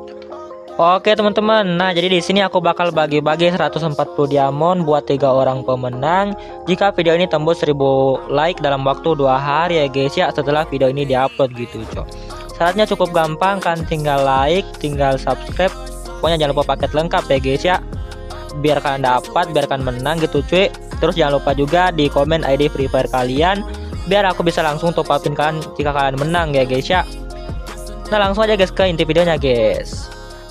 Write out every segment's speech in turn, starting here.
Oke teman-teman, nah jadi di sini aku bakal bagi-bagi 140 diamond buat 3 orang pemenang jika video ini tembus 1000 like dalam waktu 2 hari ya guys ya, setelah video ini diupload gitu cok. Syaratnya cukup gampang kan, tinggal like, tinggal subscribe, pokoknya jangan lupa paket lengkap ya guys ya, biar kalian dapat, biar kalian menang gitu cuy. Terus jangan lupa juga di komen ID Free Fire kalian biar aku bisa langsung top upin kalian jika kalian menang ya guys ya. Nah langsung aja guys ke inti videonya guys.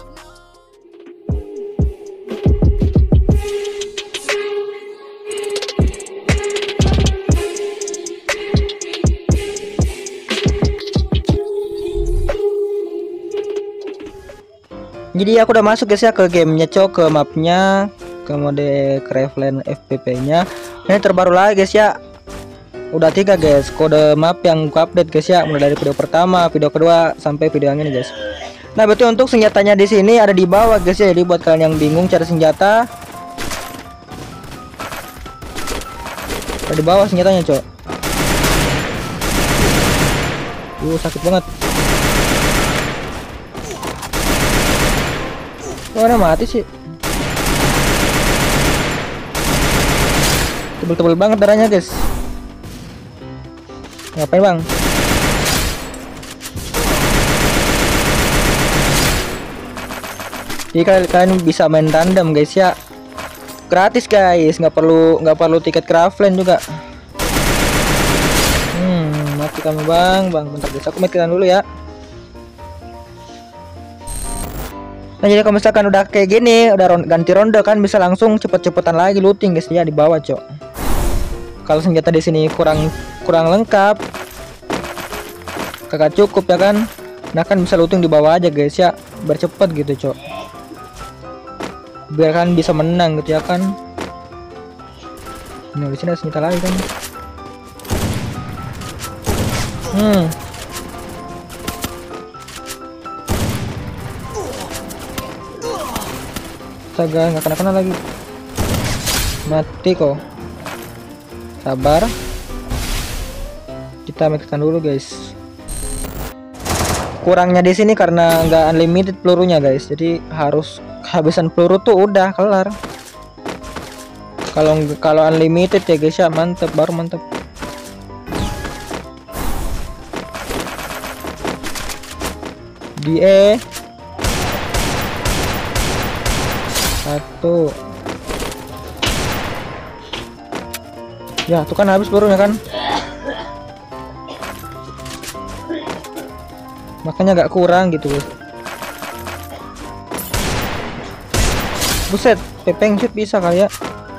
Jadi aku udah masuk guys ya ke gamenya cok, ke mapnya, ke mode Craveland FPP nya. Ini terbaru lagi guys ya, udah 3 guys kode map yang aku update guys ya, mulai dari video pertama, video kedua sampai video yang ini guys. Nah betul, untuk senjatanya di sini ada di bawah guys ya, jadi buat kalian yang bingung cari senjata, ada di bawah senjatanya cok. Sakit banget. Mana mati sih? Tebel-tebel banget darahnya guys. Ngapain bang? Jadi kalian bisa main tandem guys ya, gratis guys, nggak perlu tiket Craveland juga. Mati kamu bang, bentar guys, aku matikan dulu ya. Nah jadi kalau misalkan udah kayak gini, udah ganti ronde kan, bisa langsung cepet-cepetan lagi looting guys ya di bawah cok. Kalau senjata di sini kurang lengkap, kagak cukup ya kan, nah kan bisa looting di bawah aja guys ya, biar cepet gitu cok, biar kan bisa menang gitu ya kan. Nah di sini ada senjata lagi kan. Astaga, nggak kena lagi, mati kok. Sabar, kita mixkan dulu guys. Kurangnya di sini karena nggak unlimited pelurunya guys, jadi harus kehabisan peluru tuh udah kelar. Kalau unlimited ya guys ya, mantep, baru mantep. Die satu ya, tuh kan habis pelurunya kan, makanya agak kurang gitu guys. Buset, pepeng shoot bisa kali ya.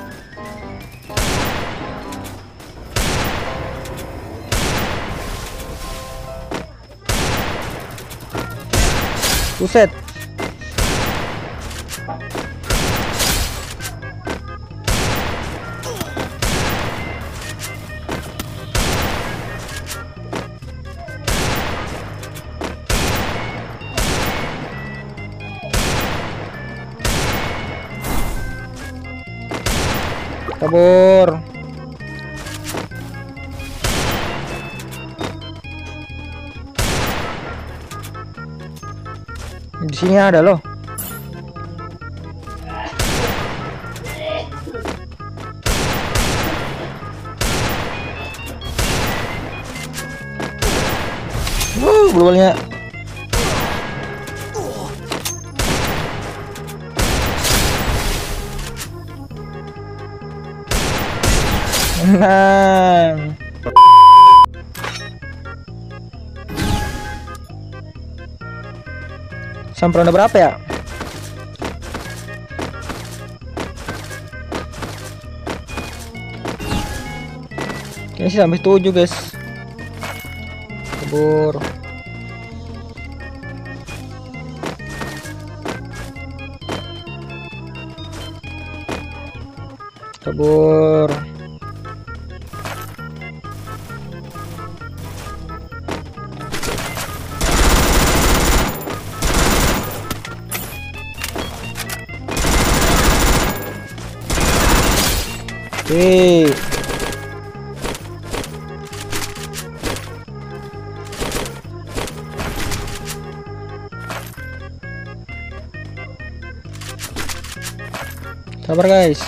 Buset, kabur. Di sini ada loh. Belumnya. Menang. Sampai ronde berapa ya? Kayaknya sih sampai 7 guys. Kabur. Kabur. Oke. Sabar guys.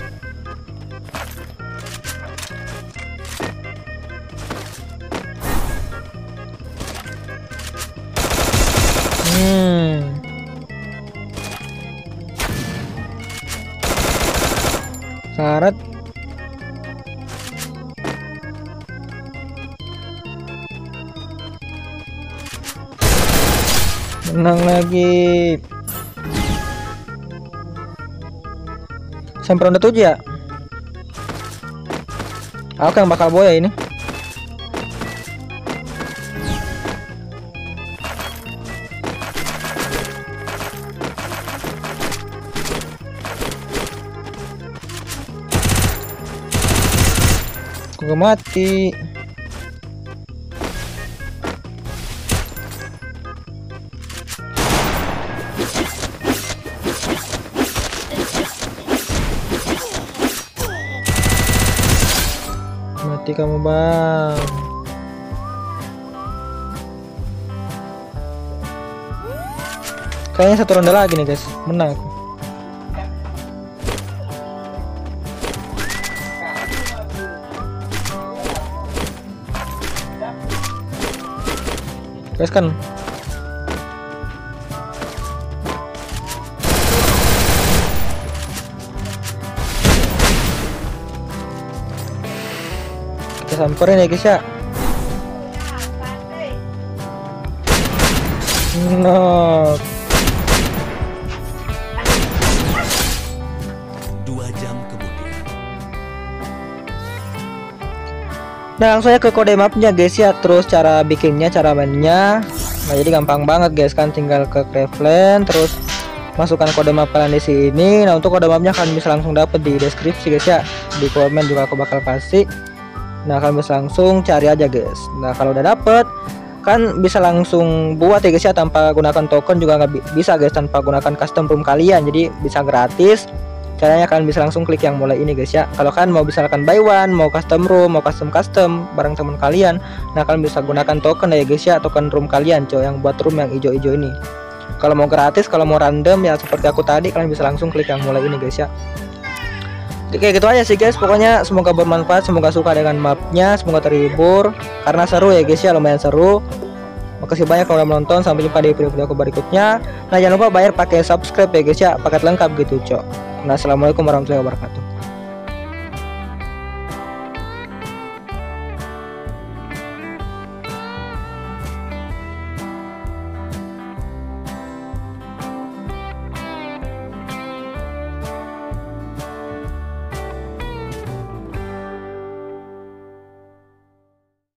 Karet. Menang lagi. Sampai ronde 7 ya. Aku yang bakal boya ini. Aku mati. Mati kamu bang. Kayaknya satu ronde lagi nih guys, menang aku. Guys kan kita samperin ya guys ya. No. 2 jam kemudian. Nah langsung aja ke kode mapnya guys ya. Terus cara bikinnya, cara mainnya. Nah jadi gampang banget guys kan, tinggal ke Craftland terus masukkan kode map kalian di sini. Nah untuk kode mapnya kalian bisa langsung dapat di deskripsi guys ya, di komen juga aku bakal kasih. Nah kalian bisa langsung cari aja guys. Nah kalau udah dapet kan bisa langsung buat ya guys ya, tanpa gunakan token juga nggak bisa guys, tanpa gunakan custom room kalian, jadi bisa gratis. Caranya kalian bisa langsung klik yang mulai ini guys ya. Kalau kalian mau misalkan buy one, mau custom room, mau custom bareng teman kalian, nah kalian bisa gunakan token ya guys ya, token room kalian coy, yang buat room yang hijau-hijau ini. Kalau mau gratis, kalau mau random ya seperti aku tadi, kalian bisa langsung klik yang mulai ini guys ya. Jadi kayak gitu aja sih guys, pokoknya semoga bermanfaat, semoga suka dengan mapnya, semoga terhibur karena seru ya guys ya, lumayan seru. Makasih banyak kalau udah menonton, sampai jumpa di video-video aku berikutnya. Nah jangan lupa bayar pakai subscribe ya guys ya, paket lengkap gitu cok. Nah assalamualaikum warahmatullahi wabarakatuh.